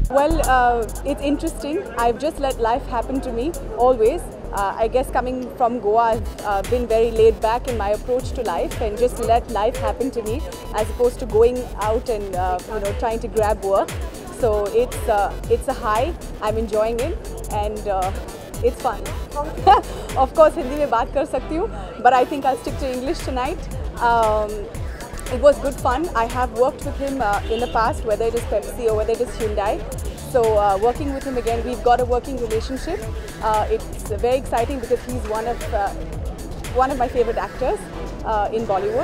Well, it's interesting. I've just let life happen to me, always. I guess coming from Goa, I've been very laid back in my approach to life and just let life happen to me as opposed to going out and trying to grab work. So it's a high. I'm enjoying it and it's fun. Of course, Hindi में बात कर सकती हूँ, but I think I'll stick to English tonight. It was good fun. I have worked with him in the past, whether it is Pepsi or whether it is Hyundai. So working with him again, we've got a working relationship. It's very exciting because he's one of my favorite actors in Bollywood.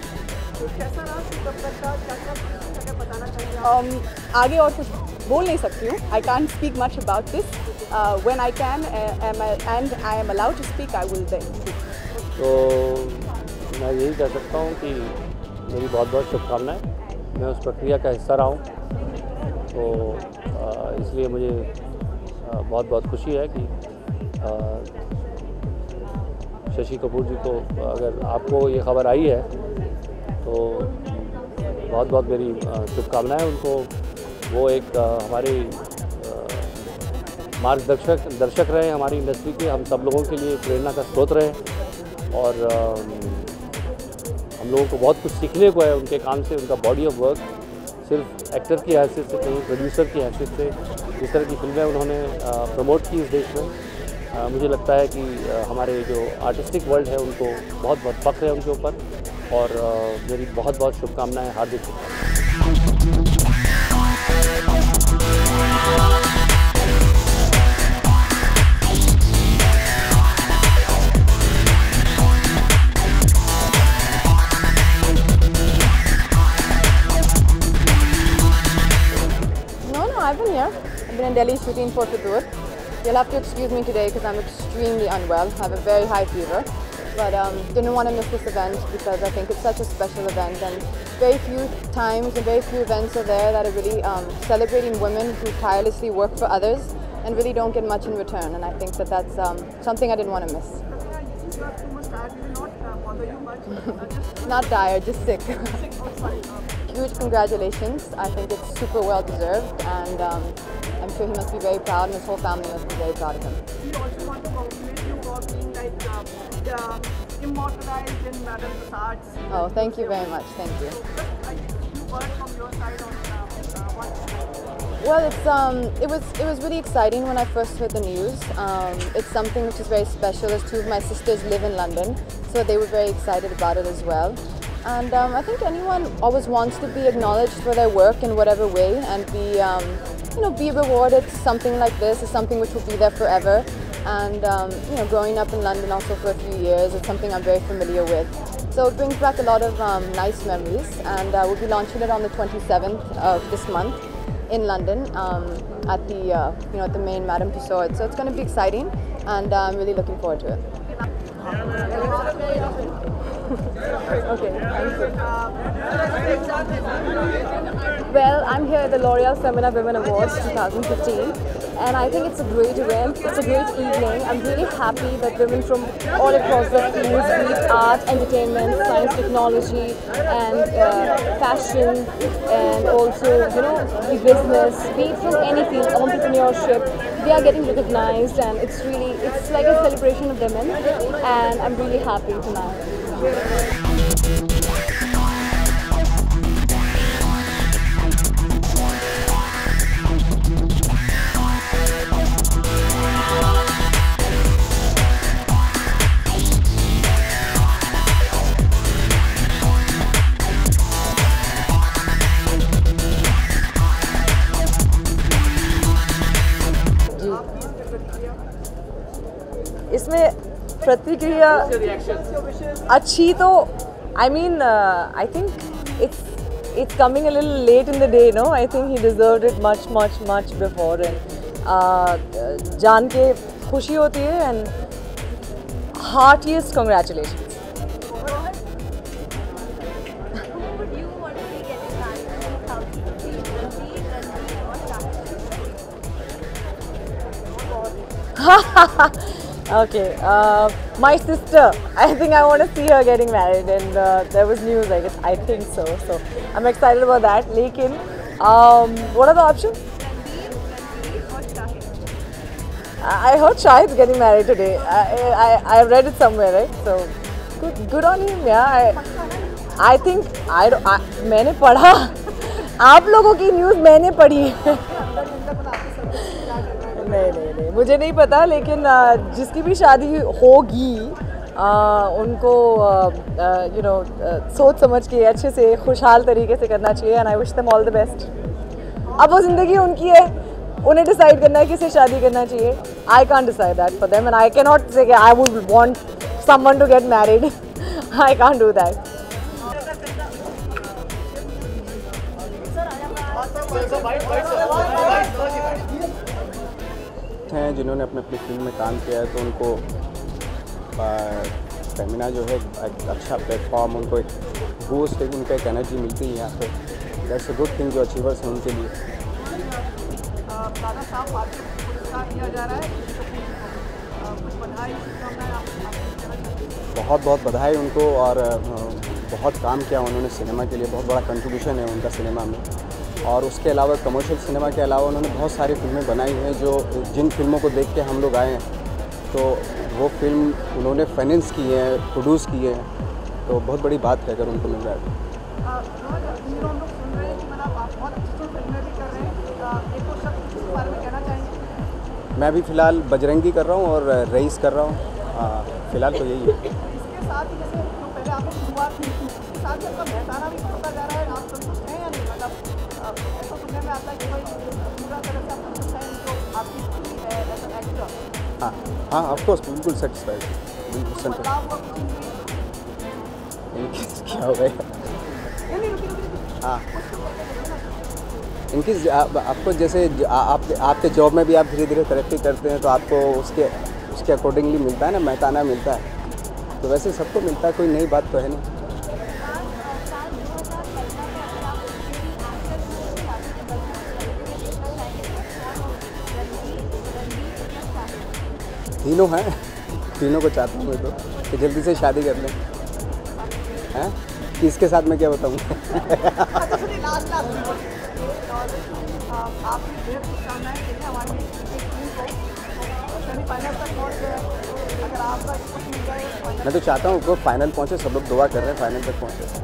आगे और कुछ बोल नहीं सकती हूँ. I can't speak much about this. When I can and I am allowed to speak, I will then. तो मैं यही कह सकता हूँ कि मेरी बहुत बहुत शुभकामनाएं. मैं उस प्रक्रिया का हिस्सा रहा हूँ, तो इसलिए मुझे बहुत बहुत खुशी है कि शशि कपूर जी को, अगर आपको ये खबर आई है तो बहुत बहुत मेरी शुभकामनाएं उनको. वो एक हमारे दर्शक रहे हमारी इंडस्ट्री के, हम सब लोगों के लिए प्रेरणा का स्रोत रहे और हम लोगों को बहुत कुछ सीखने को है उनके काम से. उनका बॉडी ऑफ वर्क सिर्फ एक्टर की हैसियत से नहीं, प्रोड्यूसर की हैसियत से जिस तरह की फिल्में उन्होंने प्रमोट की इस देश में, मुझे लगता है कि हमारे जो आर्टिस्टिक वर्ल्ड है उनको बहुत बहुत फख्र है उनके ऊपर. और मेरी बहुत बहुत शुभकामनाएं, हार्दिक शुभकामनाएं. I've been here. I've been in Delhi shooting for Fitur. You'll have to excuse me today because I'm extremely unwell. I have a very high fever. But didn't want to miss this event because I think it's such a special event, and very few times and very few events are there that are really celebrating women who tirelessly work for others and really don't get much in return. And I think that that's something I didn't want to miss. Not tired, just sick. Huge congratulations. I think it's super well deserved, and I'm sure he must be very proud, and his whole family must be very proud of him. We also want to congratulate you for being like immortalized in Madam Tussauds. Oh, thank you very much. Thank you. Just a few words from your side on what. Well, it was really exciting when I first heard the news. It's something which is very special, as two of my sisters live in London, so they were very excited about it as well. And I think anyone always wants to be acknowledged for their work in whatever way, and be rewarded. Something like this is something which will be there forever. And growing up in London also for a few years, it's something I'm very familiar with. So it brings back a lot of nice memories, and we'll be launching it on the 27th of this month in London at the main Madame Tussauds. So it's going to be exciting, and I'm really looking forward to it. Okay, thank you. Well, I'm here at the L'Oreal Femina Women Awards 2015, and I think it's a great event. It's a great evening. I'm really happy that women from all across the fields, be it art, entertainment, science, technology, and fashion, and also the business, be it from any field, entrepreneurship, they are getting recognized, and it's like a celebration of women, and I'm really happy tonight. इसमें प्रतिक्रिया अच्छी तो I mean I think it's coming a little late in the day, no? I think he deserved it much before, and जान के खुशी होती है, and heartiest congratulations. Okay, my sister, I think I want to see her getting married, and there was news, I think so I'm excited about that. Lekin, what are the options? I heard Shahid's getting married today. I read it somewhere, right? So good on him. Yeah. I think मैंने पढ़ा. आप लोगों की news मैंने पढ़ी. नहीं मुझे नहीं पता, लेकिन जिसकी भी शादी होगी उनको सोच समझ के अच्छे से खुशहाल तरीके से करना चाहिए. And I wish them all the best. अब वो ज़िंदगी उनकी है, उन्हें डिसाइड करना है किससे शादी करना चाहिए. I can't decide that for them and I can not say I would want someone to get married. I can't do that. हैं जिन्होंने अपने अपनी फिल्म में काम किया है, तो उनको फेमिना जो है एक अच्छा प्लेटफॉर्म, उनको एक बूस्ट, उनको एक एनर्जी मिलती है यहाँ पे. दैट्स अ गुड थिंग जो अचीवर्स हैं उनके लिए. दादा साहब आज पुरस्कार दिया जा रहा है, कुछ बधाई शुभकामनाएं आप देना चाहते हैं? बहुत बधाई उनको. और बहुत काम किया उन्होंने सिनेमा के लिए, बहुत बड़ा कंट्रीब्यूशन है उनका सिनेमा में. और उसके अलावा कमर्शियल सिनेमा के अलावा उन्होंने बहुत सारी फिल्में बनाई हैं, जो जिन फिल्मों को देख के हम लोग आए हैं, तो वो फिल्म उन्होंने फाइनेंस की है, प्रोड्यूस की है. तो बहुत बड़ी बात है अगर उनको मिल रहा है. हम लोग सुन रहे हैं कि मतलब आप बहुत अच्छी फिल्में भी कर रहे हैं. एक दो शब्द इस बारे में कहना चाहेंगे? मैं भी फ़िलहाल बजरंगी कर रहा हूँ और रईस कर रहा हूँ. फ़िलहाल तो यही है. इसके साथ ही जैसे जो पहले आपने शुरुआत की, इसके साथ ही आपका मेहताना भी बढ़ता जा रहा है. आप संतुष्ट हैं या नहीं? मतलब ऐसा सुनने में आता है कि भाई पूरा तरह से आप संतुष्ट हैं जो आपकी है एज एन एक्टर? हाँ ऑफ कोर्स, बिल्कुल सेटिस्फाइड, बिल्कुल संतुष्ट. क्या हो गया? हाँ, इनकी आपको जैसे आपके जॉब में भी आप धीरे धीरे तरक्की करते हैं, तो आपको उसके अकॉर्डिंगली मिलता है ना, मेहताना मिलता है. तो वैसे सबको मिलता है, कोई नई बात तो है नहीं. तीनों हैं, तीनों को चाहता हूँ मैं तो कि जल्दी से शादी कर लें. हैं किसके साथ मैं क्या बताऊँ? मैं तो चाहता हूँ वो फाइनल पहुँचे. सब लोग दुआ कर रहे हैं फाइनल तक पहुँचे.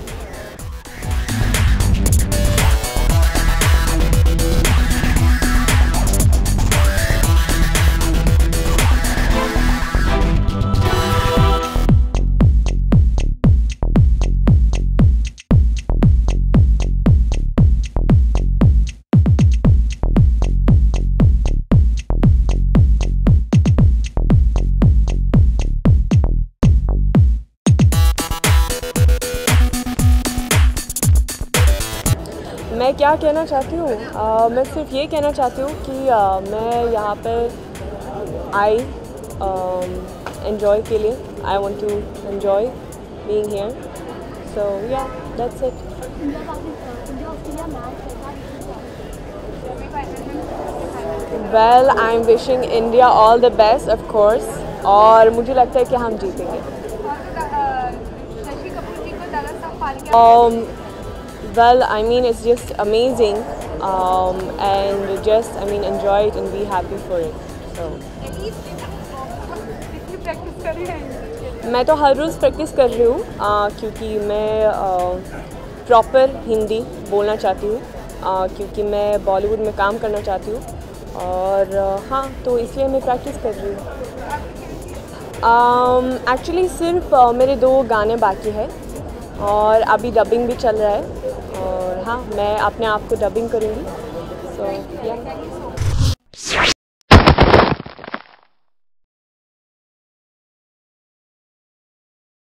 मैं क्या कहना चाहती हूँ, मैं सिर्फ ये कहना चाहती हूँ कि मैं यहाँ पर आई एन्जॉय के लिए. I want to enjoy being here. So yeah that's it. Well I am wishing India all the best of course. और मुझे लगता है कि हम जीतेंगे. Well, I mean, it's just amazing, and just, I mean, enjoy it and be happy for it. So. मैं तो हर रोज़ practice कर रही हूँ, क्योंकि मैं प्रॉपर हिंदी बोलना चाहती हूँ, क्योंकि मैं बॉलीवुड में काम करना चाहती हूँ. और हाँ, तो इसलिए मैं प्रैक्टिस कर रही हूँ. एक्चुअली सिर्फ मेरे 2 गाने बाकी है और अभी डबिंग भी चल रहा है. और हाँ, मैं अपने आप को डबिंग करूँगी. सो या